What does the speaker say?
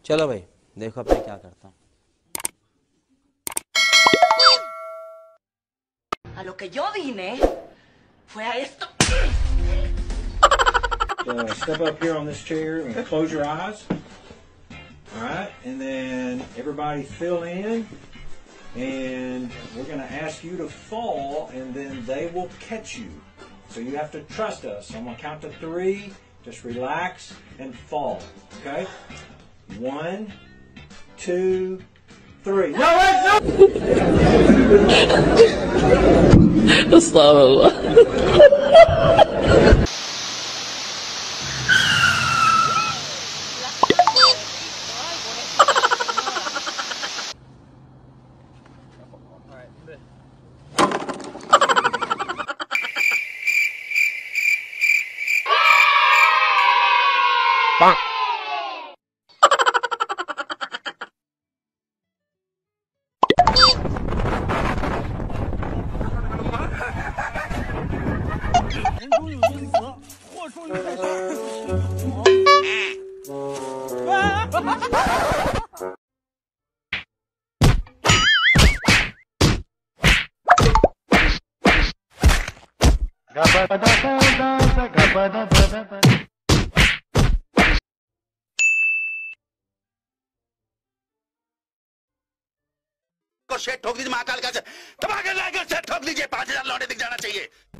चलो भाई देखो अब मैं क्या करता हूँ। A lo que yo vine fue a esto. Step up here on this chair and close your eyes. All right, and then everybody fill in, and we're going to ask you to fall, and then they will catch you. So you have to trust us. So I'm going to count to 3. Just relax and fall. Okay? 1, 2, 3. No, wait, no! शेट ठोक दीजिए महाकाल का से दबा के लाकर शेट ठोक लीजिए 5000 लौटे दिख जाना चाहिए।